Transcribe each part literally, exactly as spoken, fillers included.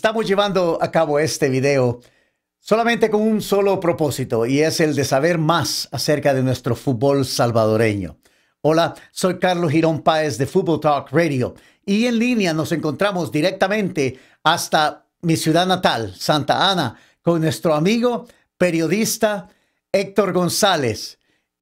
estamos llevando a cabo este video solamente con un solo propósito, y es el de saber más acerca de nuestro fútbol salvadoreño. Hola, soy Carlos Girón Páez de Football Talk Radio, y en línea nos encontramos directamente hasta mi ciudad natal, Santa Ana, con nuestro amigo periodista Héctor González,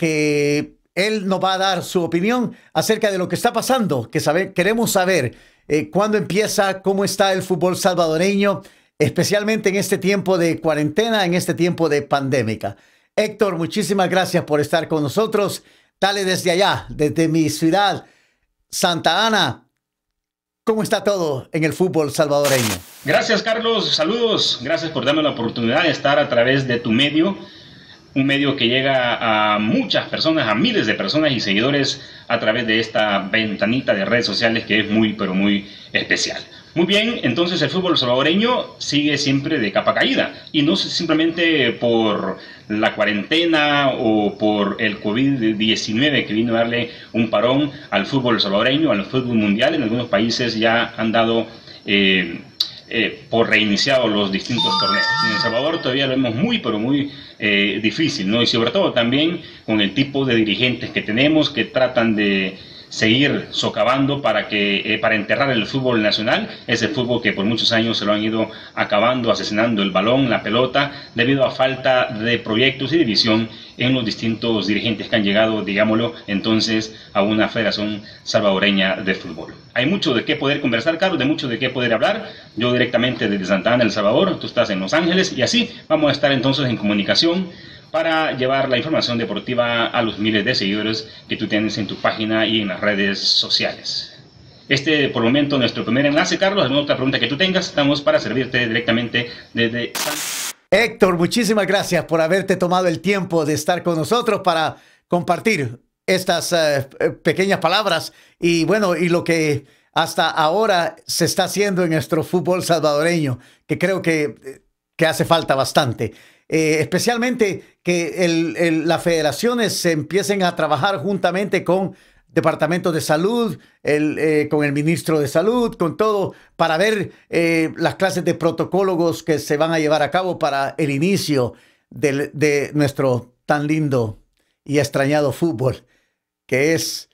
que él nos va a dar su opinión acerca de lo que está pasando, que sabe, queremos saber eh, cuándo empieza, cómo está el fútbol salvadoreño, especialmente en este tiempo de cuarentena, en este tiempo de pandémica. Héctor, muchísimas gracias por estar con nosotros. Dale desde allá, desde mi ciudad, Santa Ana. ¿Cómo está todo en el fútbol salvadoreño? Gracias, Carlos. Saludos. Gracias por darme la oportunidad de estar a través de tu medio. Un medio que llega a muchas personas, a miles de personas y seguidores a través de esta ventanita de redes sociales que es muy, pero muy especial. Muy bien, entonces el fútbol salvadoreño sigue siempre de capa caída, y no simplemente por la cuarentena o por el COVID diecinueve que vino a darle un parón al fútbol salvadoreño, al fútbol mundial. En algunos países ya han dado eh, eh, por reiniciado los distintos torneos. En El Salvador todavía lo vemos muy, pero muy eh, difícil, ¿no? Y sobre todo también con el tipo de dirigentes que tenemos, que tratan de seguir socavando para, que, eh, para enterrar el fútbol nacional, ese fútbol que por muchos años se lo han ido acabando, asesinando el balón, la pelota, debido a falta de proyectos y de visión en los distintos dirigentes que han llegado, digámoslo, entonces a una federación salvadoreña de fútbol. Hay mucho de qué poder conversar, Carlos, de mucho de qué poder hablar. Yo directamente desde Santa Ana, El Salvador, tú estás en Los Ángeles, y así vamos a estar entonces en comunicación para llevar la información deportiva a los miles de seguidores que tú tienes en tu página y en las redes sociales. Este, por el momento, nuestro primer enlace, Carlos. ¿Alguna otra pregunta que tú tengas? Estamos para servirte directamente desde San... Héctor, muchísimas gracias por haberte tomado el tiempo de estar con nosotros para compartir estas uh, pequeñas palabras y, bueno, y lo que hasta ahora se está haciendo en nuestro fútbol salvadoreño, que creo que, que hace falta bastante. Eh, especialmente que el, el, las federaciones se empiecen a trabajar juntamente con Departamento de Salud, el, eh, con el Ministro de Salud, con todo, para ver eh, las clases de protocolos que se van a llevar a cabo para el inicio de, de nuestro tan lindo y extrañado fútbol, que es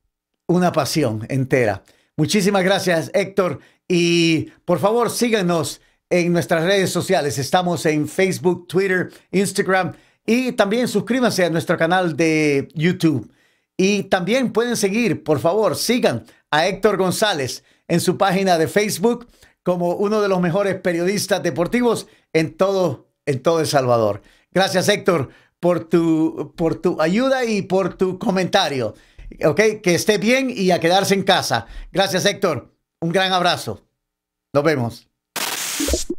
una pasión entera. Muchísimas gracias, Héctor, y por favor síganos en nuestras redes sociales. Estamos en Facebook, Twitter, Instagram, y también suscríbanse a nuestro canal de YouTube. Y también pueden seguir, por favor, sigan a Héctor González en su página de Facebook como uno de los mejores periodistas deportivos en todo, en todo El Salvador. Gracias, Héctor, por tu, por tu ayuda y por tu comentario. Ok, que esté bien y a quedarse en casa. Gracias, Héctor. Un gran abrazo. Nos vemos.